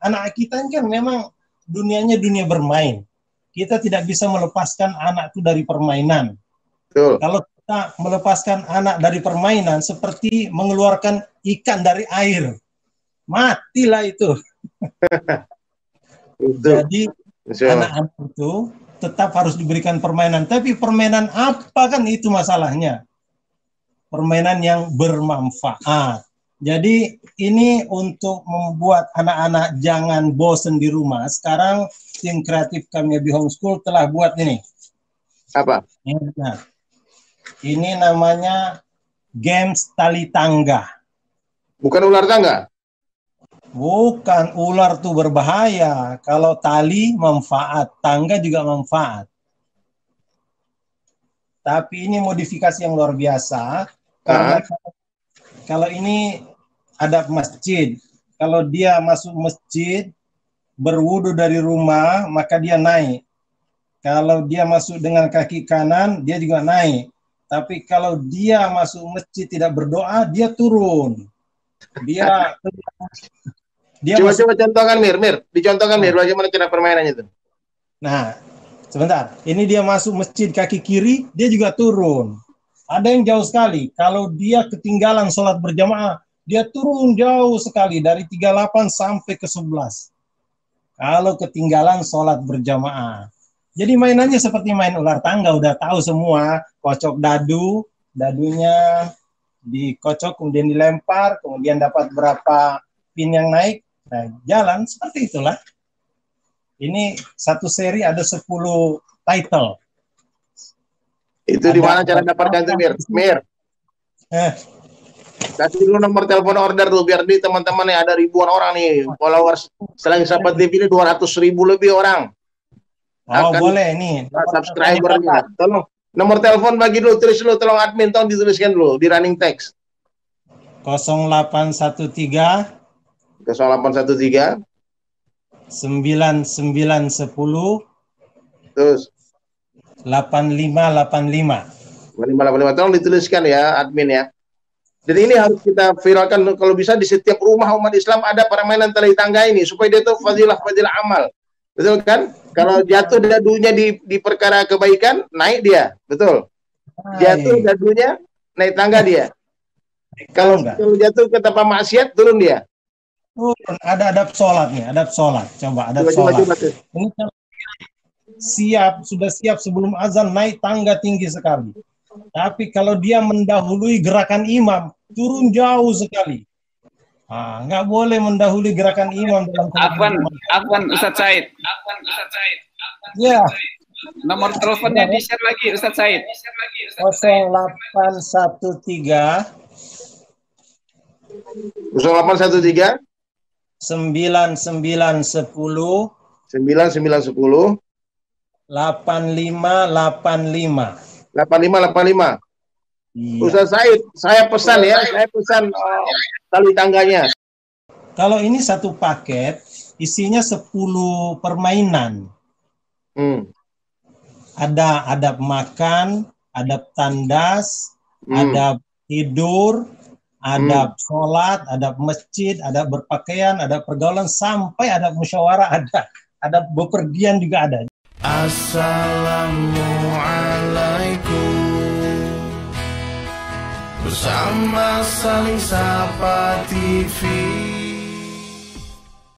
anak kita ini kan memang dunianya dunia bermain. Kita tidak bisa melepaskan anak itu dari permainan. Betul. Kalau kita melepaskan anak dari permainan seperti mengeluarkan ikan dari air, matilah itu. Jadi anak-anak itu tetap harus diberikan permainan. Tapi permainan apa kan itu masalahnya? Permainan yang bermanfaat. Jadi ini untuk membuat anak-anak jangan bosen di rumah. Sekarang tim kreatif kami di homeschool telah buat ini. Apa? Nah, ini namanya games tali tangga. Bukan ular tangga? Bukan, ular tuh berbahaya. Kalau tali manfaat, tangga juga manfaat. Tapi ini modifikasi yang luar biasa. Karena kalau ini ada masjid, kalau dia masuk masjid, berwudu dari rumah, maka dia naik. Kalau dia masuk dengan kaki kanan, dia juga naik. Tapi kalau dia masuk masjid tidak berdoa, dia turun. Coba contohkan Mir, dicontohkan Mir, bagaimana cara permainannya itu? Nah, sebentar. Ini dia masuk masjid kaki kiri, dia juga turun. Ada yang jauh sekali. Kalau dia ketinggalan sholat berjamaah, dia turun jauh sekali dari 38 sampai ke 11. Kalau ketinggalan sholat berjamaah. Jadi mainannya seperti main ular tangga, udah tahu semua. Kocok dadu, dadunya dikocok kemudian dilempar, kemudian dapat berapa pin yang naik. Nah, jalan seperti itulah. Ini satu seri ada 10 title. Itu di mana cara dapatkan itu, Mir? Kasih dulu nomor telepon order dulu biar di teman-teman yang ada ribuan orang nih followers Selain Sahabat TV ini 200.000 lebih orang. Boleh nih. Subscribernya. Tolong nomor telepon bagi dulu, tulis dulu, tolong admin tolong dituliskan dulu di running text. 0813 0813 9910 terus 8585. 8585 tolong dituliskan ya admin ya. Dan ini harus kita viralkan kalau bisa di setiap rumah umat Islam ada permainan tali tangga ini supaya dia tuh fadilah amal. Betul kan? Kalau jatuh dadunya di perkara kebaikan, naik dia. Betul. Jatuh dadunya, naik tangga dia. Kalau jatuh ke tempat maksiat, turun dia. Ada adab sholat nih, adab sholat. Coba adab sholat. Ini sudah siap sebelum azan, naik tangga tinggi sekali. Tapi kalau dia mendahului gerakan imam, turun jauh sekali. Nggak boleh mendahului gerakan imam dalam Afwan Ustaz Said. Ya. Nomor teleponnya di-share lagi Ustaz Said. 0813 0813 9910 9910 8585. 8585. Iya. Ustaz Said, saya pesan tali tangganya. Kalau ini satu paket, isinya 10 permainan. Ada adab makan, adab tandas, adab tidur, adab sholat, adab masjid, adab berpakaian, adab pergaulan, sampai adab musyawarah ada. Adab bepergian juga ada. Assalamualaikum. Bersama Saling Sapa TV.